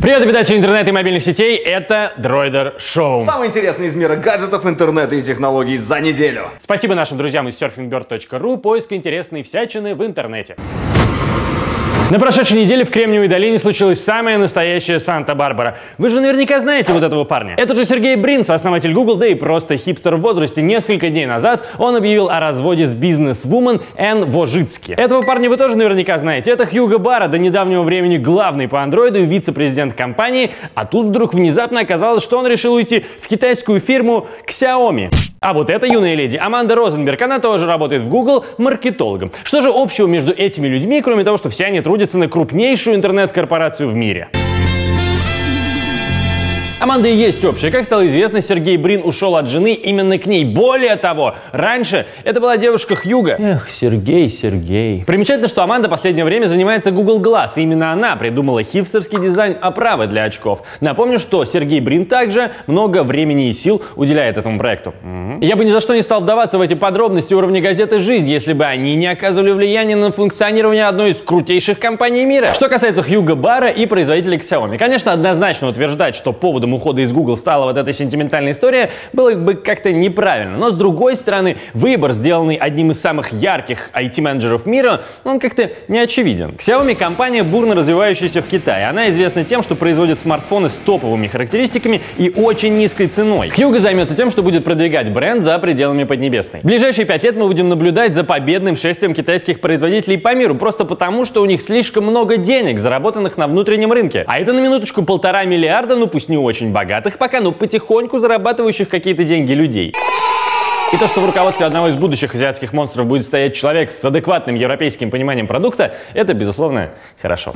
Привет, обитатели интернета и мобильных сетей, это Droider Show. Самое интересное из мира гаджетов, интернета и технологий за неделю. Спасибо нашим друзьям из surfingbird.ru, поиск интересной всячины в интернете. На прошедшей неделе в Кремниевой долине случилась самая настоящая Санта-Барбара. Вы же наверняка знаете вот этого парня. Это же Сергей Брин, сооснователь Google, да и просто хипстер в возрасте. Несколько дней назад он объявил о разводе с бизнес-вумен Энн Вожицки. Этого парня вы тоже наверняка знаете. Это Хьюго Барра, до недавнего времени главный по андроиду и вице-президент компании. А тут вдруг внезапно оказалось, что он решил уйти в китайскую фирму Xiaomi. А вот эта юная леди, Аманда Розенберг, она тоже работает в Google маркетологом. Что же общего между этими людьми, кроме того, что все они трудятся на крупнейшую интернет-корпорацию в мире? Аманда и есть общая. Как стало известно, Сергей Брин ушел от жены именно к ней. Более того, раньше это была девушка Хьюго. Эх, Сергей. Примечательно, что Аманда в последнее время занимается Google Glass. И именно она придумала хипстерский дизайн оправы для очков. Напомню, что Сергей Брин также много времени и сил уделяет этому проекту. Я бы ни за что не стал вдаваться в эти подробности уровня газеты «Жизнь», если бы они не оказывали влияния на функционирование одной из крутейших компаний мира. Что касается Хьюго Барра и производителей Xiaomi, конечно, однозначно утверждать, что поводом ухода из Google стала вот эта сентиментальная история, было бы как-то неправильно. Но с другой стороны, выбор, сделанный одним из самых ярких IT-менеджеров мира, он как-то не очевиден. Xiaomi — компания, бурно развивающаяся в Китае. Она известна тем, что производит смартфоны с топовыми характеристиками и очень низкой ценой. Хьюго займется тем, что будет продвигать бренд за пределами Поднебесной. В ближайшие 5 лет мы будем наблюдать за победным шествием китайских производителей по миру, просто потому, что у них слишком много денег, заработанных на внутреннем рынке. А это на минуточку 1,5 миллиарда, ну пусть не очень богатых пока, но потихоньку зарабатывающих какие-то деньги людей. И то, что в руководстве одного из будущих азиатских монстров будет стоять человек с адекватным европейским пониманием продукта, это, безусловно, хорошо.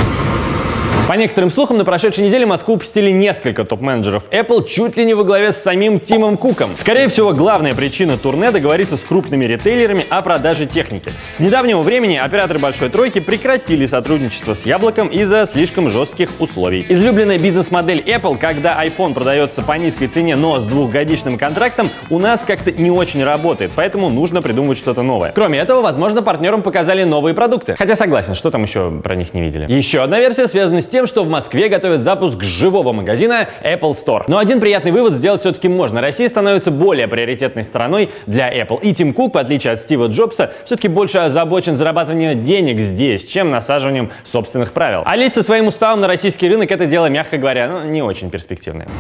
По некоторым слухам, на прошедшей неделе Москву посетили несколько топ-менеджеров Apple, чуть ли не во главе с самим Тимом Куком. Скорее всего, главная причина турне — договориться с крупными ритейлерами о продаже техники. С недавнего времени операторы Большой Тройки прекратили сотрудничество с Яблоком из-за слишком жестких условий. Излюбленная бизнес-модель Apple, когда iPhone продается по низкой цене, но с двухгодичным контрактом, у нас как-то не очень работает, поэтому нужно придумывать что-то новое. Кроме этого, возможно, партнерам показали новые продукты. Хотя согласен, что там еще про них не видели. Еще одна версия связана с тем, что в Москве готовят запуск живого магазина Apple Store. Но один приятный вывод сделать все-таки можно. Россия становится более приоритетной страной для Apple. И Тим Кук, в отличие от Стива Джобса, все-таки больше озабочен зарабатыванием денег здесь, чем насаживанием собственных правил. А лить со своим уставом на российский рынок — это дело, мягко говоря, не очень перспективное.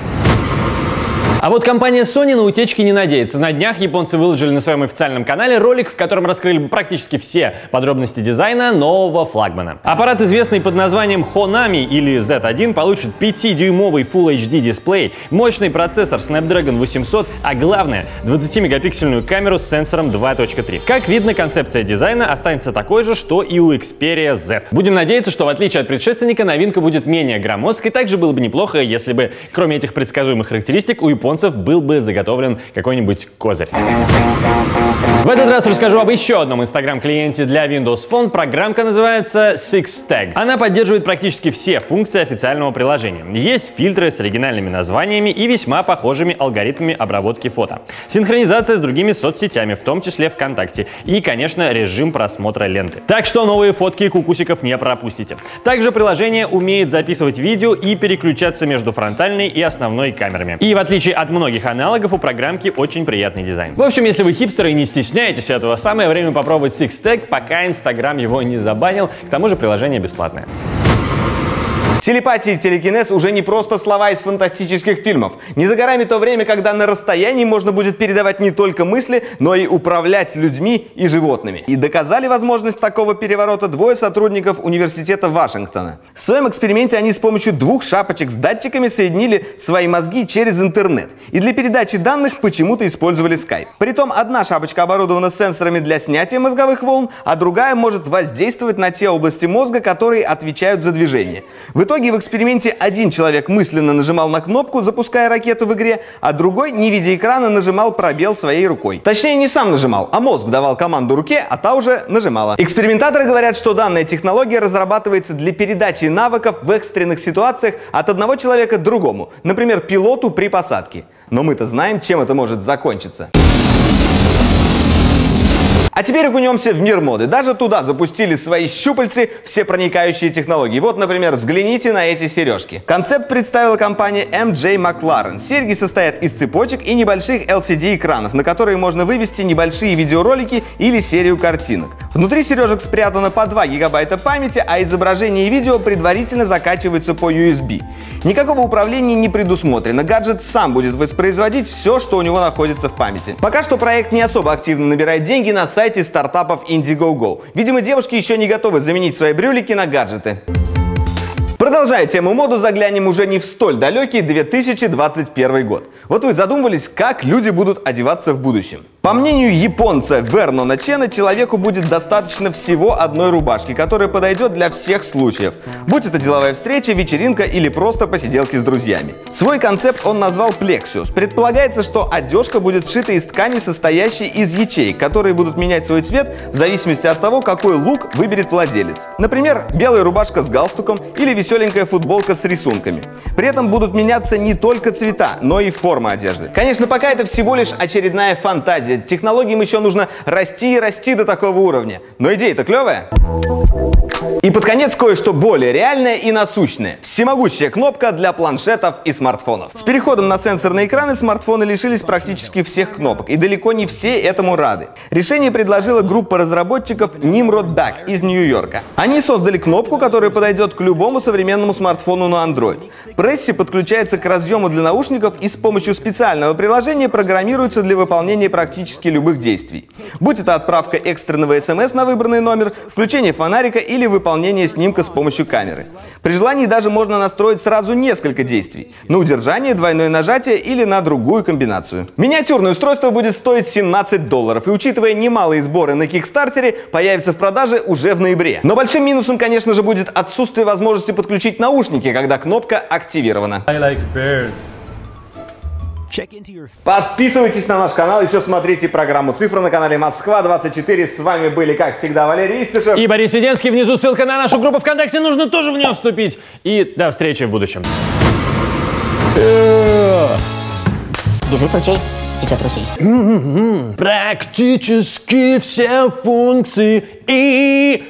А вот компания Sony на утечки не надеется. На днях японцы выложили на своем официальном канале ролик, в котором раскрыли практически все подробности дизайна нового флагмана. Аппарат, известный под названием Honami или Z1, получит 5-дюймовый Full HD дисплей, мощный процессор Snapdragon 800, а главное — 20-мегапиксельную камеру с сенсором 2.3. Как видно, концепция дизайна останется такой же, что и у Xperia Z. Будем надеяться, что в отличие от предшественника, новинка будет менее громоздкой. Также было бы неплохо, если бы, кроме этих предсказуемых характеристик, у японцев был бы заготовлен какой-нибудь козырь. В этот раз расскажу об еще одном инстаграм-клиенте для Windows Phone. Программка называется SixTag. Она поддерживает практически все функции официального приложения. Есть фильтры с оригинальными названиями и весьма похожими алгоритмами обработки фото. Синхронизация с другими соцсетями, в том числе ВКонтакте. И, конечно, режим просмотра ленты. Так что новые фотки и кукусиков не пропустите. Также приложение умеет записывать видео и переключаться между фронтальной и основной камерами. И в отличие от многих аналогов, у программки очень приятный дизайн. В общем, если вы хипстеры и не стесняетесь этого, самое время попробовать SixTag, пока Инстаграм его не забанил. К тому же приложение бесплатное. Телепатия и телекинез уже не просто слова из фантастических фильмов. Не за горами то время, когда на расстоянии можно будет передавать не только мысли, но и управлять людьми и животными. И доказали возможность такого переворота двое сотрудников университета Вашингтона. В своем эксперименте они с помощью 2 шапочек с датчиками соединили свои мозги через интернет. И для передачи данных почему-то использовали Skype. Притом одна шапочка оборудована сенсорами для снятия мозговых волн, а другая может воздействовать на те области мозга, которые отвечают за движение. В итоге в эксперименте один человек мысленно нажимал на кнопку, запуская ракету в игре, а другой, не видя экрана, нажимал пробел своей рукой. Точнее, не сам нажимал, а мозг давал команду руке, а та уже нажимала. Экспериментаторы говорят, что данная технология разрабатывается для передачи навыков в экстренных ситуациях от одного человека к другому, например, пилоту при посадке. Но мы-то знаем, чем это может закончиться. А теперь окунемся в мир моды. Даже туда запустили свои щупальцы всепроникающие технологии. Вот, например, взгляните на эти сережки. Концепт представила компания MJ McLaren. Серьги состоят из цепочек и небольших LCD-экранов, на которые можно вывести небольшие видеоролики или серию картинок. Внутри сережек спрятано по 2 гигабайта памяти, а изображение и видео предварительно закачиваются по USB. Никакого управления не предусмотрено. Гаджет сам будет воспроизводить все, что у него находится в памяти. Пока что проект не особо активно набирает деньги на сайте стартапов Indiegogo. Видимо, девушки еще не готовы заменить свои брюлики на гаджеты. Продолжая тему моду, заглянем уже не в столь далекий 2021 год. Вот вы задумывались, как люди будут одеваться в будущем? По мнению японца Вернона Чена, человеку будет достаточно всего одной рубашки, которая подойдет для всех случаев. Будь это деловая встреча, вечеринка или просто посиделки с друзьями. Свой концепт он назвал Plexius. Предполагается, что одежка будет сшита из ткани, состоящей из ячеек, которые будут менять свой цвет в зависимости от того, какой лук выберет владелец. Например, белая рубашка с галстуком или веселенькая футболка с рисунками. При этом будут меняться не только цвета, но и форма одежды. Конечно, пока это всего лишь очередная фантазия. Технологиям еще нужно расти и расти до такого уровня. Но идея-то клевая. И под конец кое-что более реальное и насущное. Всемогущая кнопка для планшетов и смартфонов. С переходом на сенсорные экраны смартфоны лишились практически всех кнопок, и далеко не все этому рады. Решение предложила группа разработчиков Nimrod Back из Нью-Йорка. Они создали кнопку, которая подойдет к любому современному смартфону на Android. Пресси подключается к разъему для наушников и с помощью специального приложения программируется для выполнения практически любых действий. Будь это отправка экстренного смс на выбранный номер, включение фонарика или выполнение снимка с помощью камеры. При желании даже можно настроить сразу несколько действий. На удержание, двойное нажатие или на другую комбинацию. Миниатюрное устройство будет стоить $17. И учитывая немалые сборы на Кикстартере, появится в продаже уже в ноябре. Но большим минусом, конечно же, будет отсутствие возможности подключить наушники, когда кнопка активирована. Подписывайтесь на наш канал, еще смотрите программу «Цифры» на канале Москва-24. С вами были, как всегда, Валерий Истишев и Борис Веденский. Внизу ссылка на нашу группу ВКонтакте, нужно тоже в нее вступить. И до встречи в будущем. Бежит ручей, течет ручей. Практически все функции и...